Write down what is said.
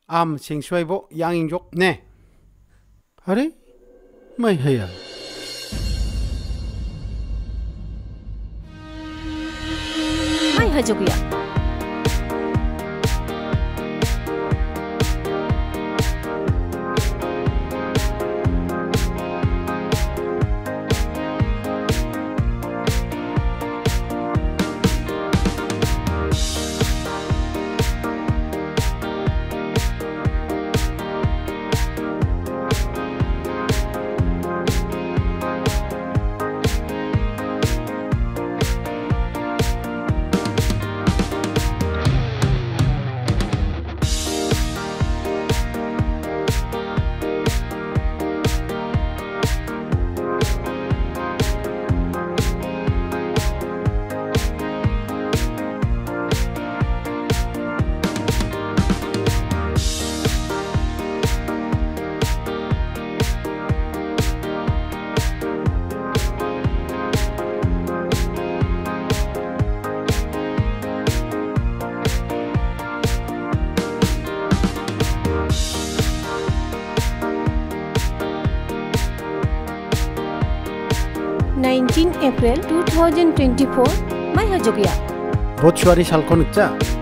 am sing suai bo yang ing jok ne. Are mai haya. Mai hajogia. April 2024 mai hajogia. Bot suari salkon cha.